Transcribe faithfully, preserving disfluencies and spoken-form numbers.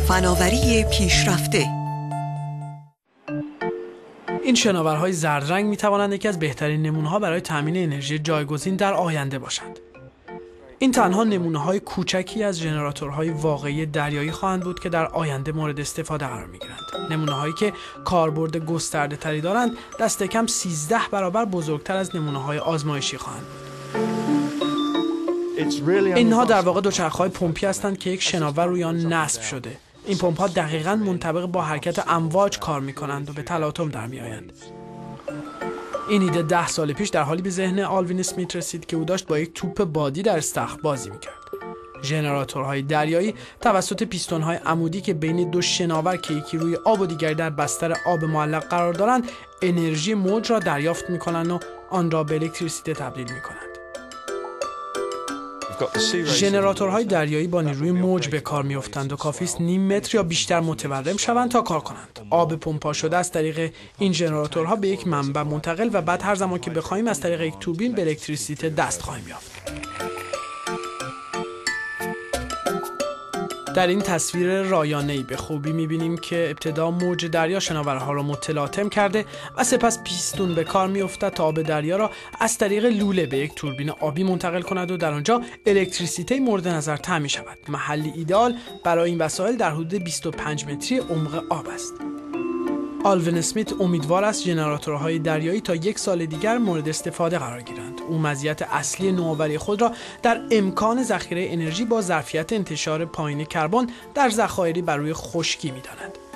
فناوری پیشرفته. این شناورهای زرد رنگ می توانند یکی از بهترین نمونه‌ها برای تامین انرژی جایگزین در آینده باشند. این تنها نمونه‌های کوچکی از ژنراتورهای واقعی دریایی خواهند بود که در آینده مورد استفاده قرار می‌گیرند. نمونه‌هایی که کاربرد گسترده‌تری دارند، دست کم سیزده برابر بزرگتر از نمونه‌های آزمایشی خواهند بود. اینها در واقع دوچرخه‌های پمپی هستند که یک شناور روی آن نصب شده. این پمپ‌ها دقیقاً منطبق با حرکت امواج کار می‌کنند و به تلاطم در می‌آیند. این ایده ده سال پیش در حالی به ذهن آلوین اسمیت رسید که او داشت با یک توپ بادی در استخر بازی می‌کرد. ژنراتورهای دریایی توسط پیستون‌های عمودی که بین دو شناور که یکی روی آب و دیگری در بستر آب معلق قرار دارند، انرژی موج را دریافت می‌کنند و آن را به الکتریسیته تبدیل می‌کنند. ژنراتورهای دریایی با نیروی موج به کار می‌افتند و کافی است نیم متر یا بیشتر متورم شوند تا کار کنند. آب پمپا شده از طریق این ژنراتورها به یک منبع منتقل و بعد هر زمان که بخواهیم از طریق یک توربین به الکتریسیته دست خواهیم یافت. در این تصویر رایانه‌ای به خوبی می‌بینیم که ابتدا موج دریا شناورها را متلاطم کرده و سپس پیستون به کار می‌افتد تا آب دریا را از طریق لوله به یک توربین آبی منتقل کند و در آنجا الکتریسیته مورد نظر طعن شود. محلی ایدئال برای این وسایل در حدود بیست و پنج متری عمق آب است. آلوین اسمیت امیدوار است ژنراتورهای دریایی تا یک سال دیگر مورد استفاده قرار گیرند. او مزیت اصلی نوآوری خود را در امکان ذخیره انرژی با ظرفیت انتشار پایین کربن در ذخایری بر روی خشکی می‌داند.